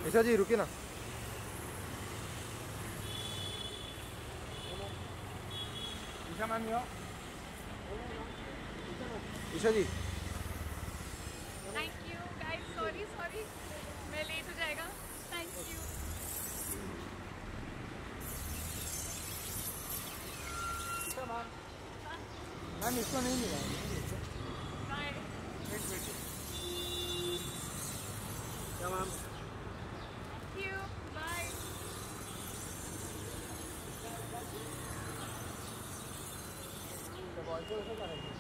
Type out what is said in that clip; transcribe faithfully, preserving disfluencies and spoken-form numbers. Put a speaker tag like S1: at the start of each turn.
S1: ईशा जी रुकिए ना। Isha ma'am yo. Isha ji
S2: thank you guys, sorry sorry मैं लेट हो जाएगा। Thank you.
S1: Isha ma'am ma'am इसको नहीं मिला।
S2: बाय।
S1: वेट वेट क्या ma'am?
S2: Thank you. Bye.
S1: Boy को ऐसा करेंगे।